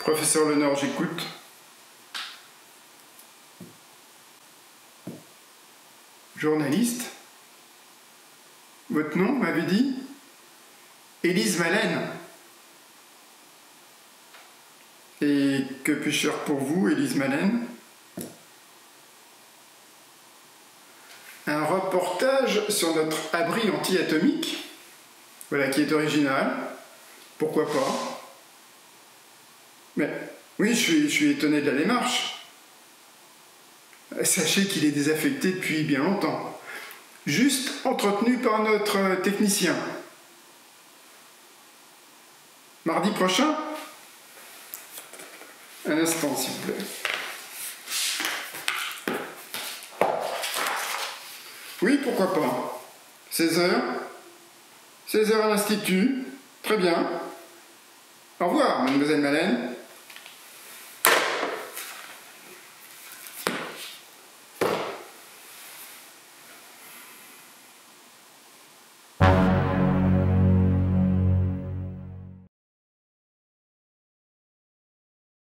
Professeur Lenore, j'écoute. Journaliste. Votre nom, m'avez dit? Élise Malène. Et que puis-je faire pour vous, Élise Malène? Un reportage sur notre abri anti-atomique, voilà, qui est original. Pourquoi pas? Mais oui, je suis étonné de la démarche. Sachez qu'il est désaffecté depuis bien longtemps. Juste entretenu par notre technicien. Mardi prochain? Un instant, s'il vous plaît. Oui, pourquoi pas. 16h? 16h à l'Institut. Très bien. Au revoir, mademoiselle Malène.